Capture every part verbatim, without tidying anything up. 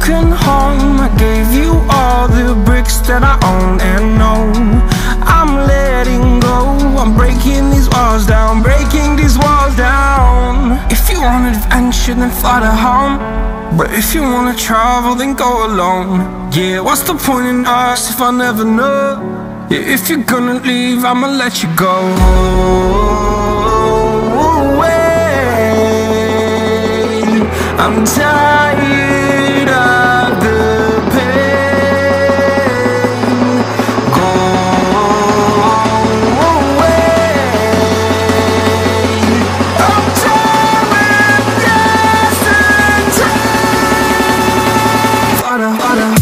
broken home. I gave you all the bricks that I own and know. I'm letting go, I'm breaking these walls down, breaking these walls down. If you want adventure, then fly to home. But if you wanna travel, then go alone. Yeah, what's the point in us if I never know? Yeah, if you're gonna leave, I'ma let you go. I'm tired of the pain. Go away. I'm tired of yesterday. Harder, harder.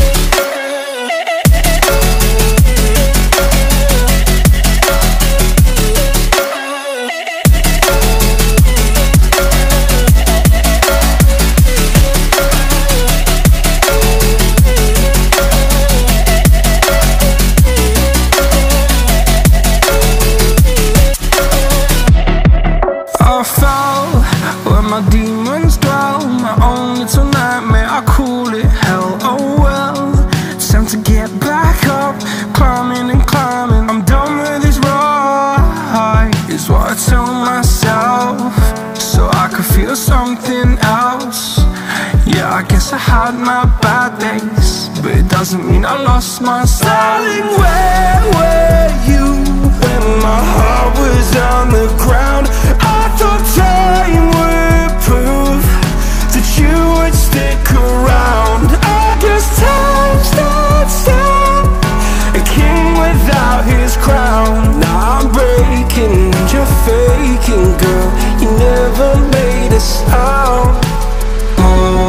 My demons dwell, my own little nightmare, I call it hell. Oh well, it's time to get back up, climbing and climbing. I'm done with this ride, is what I tell myself, so I could feel something else. Yeah, I guess I had my bad days, but it doesn't mean I lost my style. Darling, where were you when my heart was on the ground? I thought time would prove that you would stick around. I guess time starts down, a king without his crown. Now I'm breaking and you're faking, girl, you never made a sound. Oh,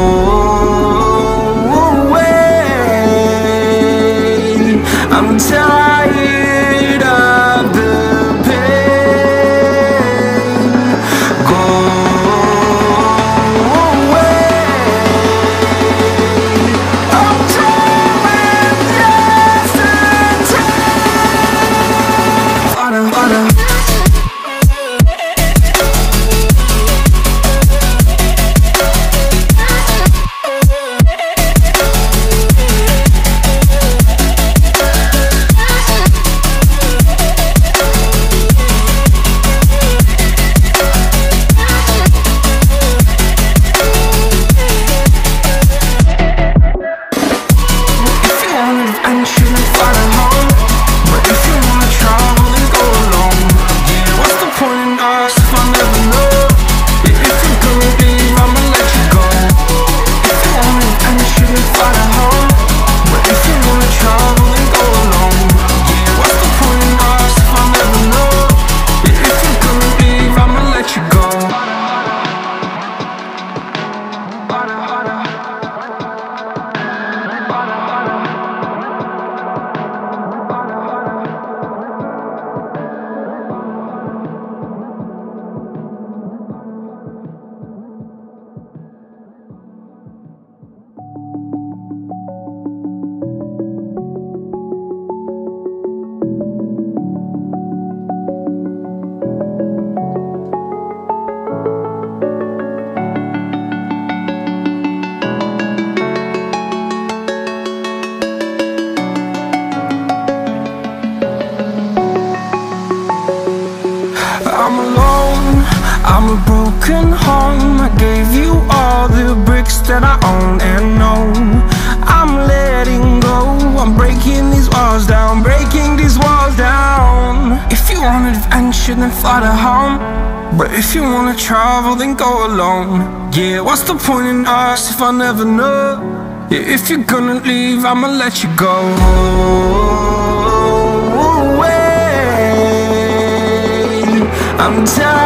wait, I'm tired of the pain. Go I'm alone, I'm a broken home. I gave you all the bricks that I own and know. I'm letting go, I'm breaking these walls down, breaking these walls down. If you want adventure, then fly to home. But if you wanna travel, then go alone. Yeah, what's the point in us if I never know? Yeah, if you're gonna leave, I'ma let you go. I'm tired.